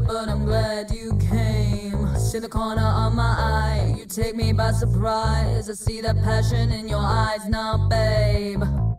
but I'm glad you came. See the corner of my eye, you take me by surprise. I see that passion in your eyes now, babe.